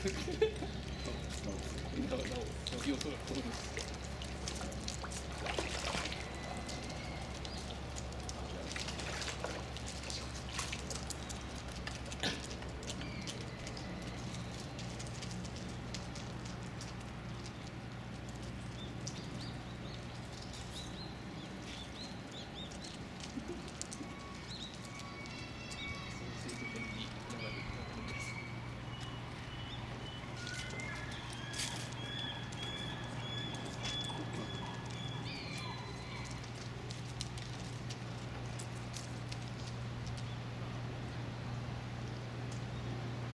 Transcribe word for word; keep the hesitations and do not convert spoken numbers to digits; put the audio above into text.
なお、なお、予想が通りです。